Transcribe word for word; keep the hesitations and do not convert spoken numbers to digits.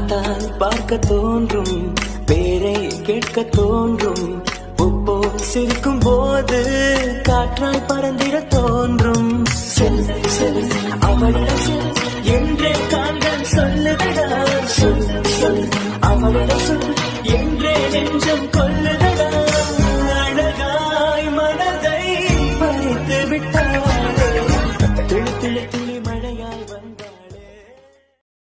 பார்த்தால் பார்க்க தோன்றும், பேரை கேட்க தோன்றும், உப்போ சிரிக்கும் போது காற்றாய் பறந்திட தோன்றும். செல் செல்